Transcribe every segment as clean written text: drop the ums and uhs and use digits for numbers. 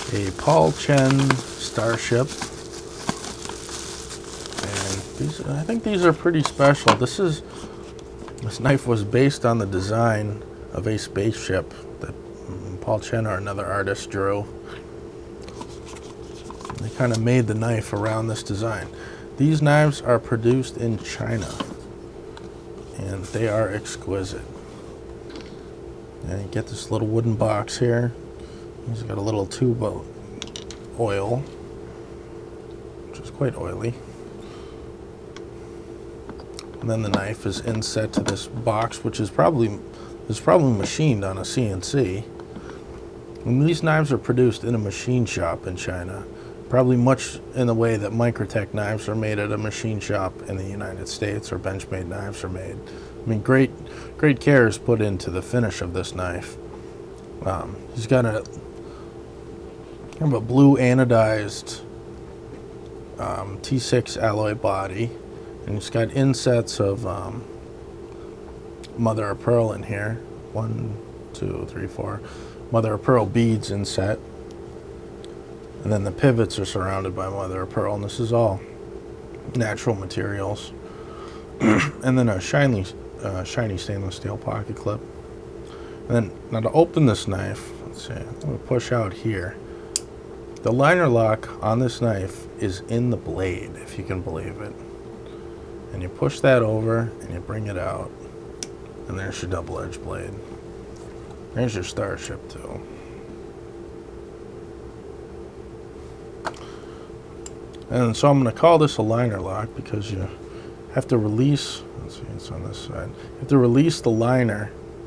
a Paul Chen Starship. And these, I think these are pretty special. This knife was based on the design of a spaceship that Paul Chen or another artist drew. They kind of made the knife around this design. These knives are produced in China, and they are exquisite. And you get this little wooden box here. It's got a little tube of oil, which is quite oily. And then the knife is inset to this box, which is probably machined on a CNC. And these knives are produced in a machine shop in China, probably much in the way that Microtech knives are made at a machine shop in the United States, or Benchmade knives are made. I mean, great care is put into the finish of this knife. He's got a kind of a blue anodized T6 alloy body, and he's got insets of mother of pearl in here. 1, 2, 3, 4 mother of pearl beads inset, and then the pivots are surrounded by mother of pearl, and this is all natural materials. And then a shiny stainless steel pocket clip. And then, now to open this knife, let's see, I'm going to push out here. The liner lock on this knife is in the blade, if you can believe it. And you push that over and you bring it out, and there's your double-edged blade. There's your Starship too. And so I'm going to call this a liner lock because you have to release, let's see, it's on this side. You have to release the liner,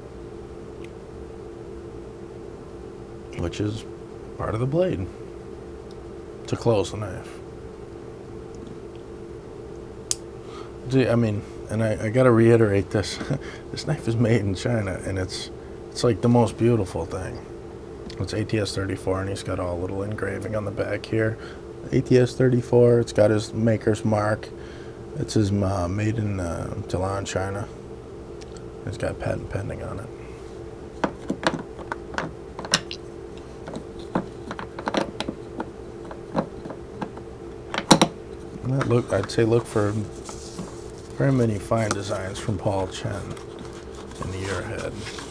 which is part of the blade, to close the knife. See, I mean, and I got to reiterate this. This knife is made in China, and it's like the most beautiful thing. It's ATS 34, and he's got all little engraving on the back here. ATS 34, it's got his maker's mark. It says made in Tilan, China. It's got patent pending on it. And I'd say look for very many fine designs from Paul Chen in the year ahead.